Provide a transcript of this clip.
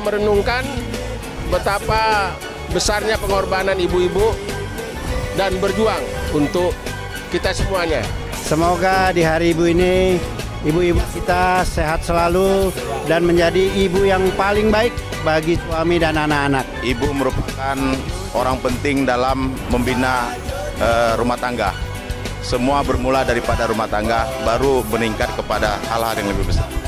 merenungkan betapa besarnya pengorbanan ibu-ibu dan berjuang untuk kita semuanya. Semoga di hari ibu ini, ibu-ibu kita sehat selalu dan menjadi ibu yang paling baik bagi suami dan anak-anak. Ibu merupakan orang penting dalam membina rumah tangga. Semua bermula daripada rumah tangga, baru meningkat kepada hal-hal yang lebih besar.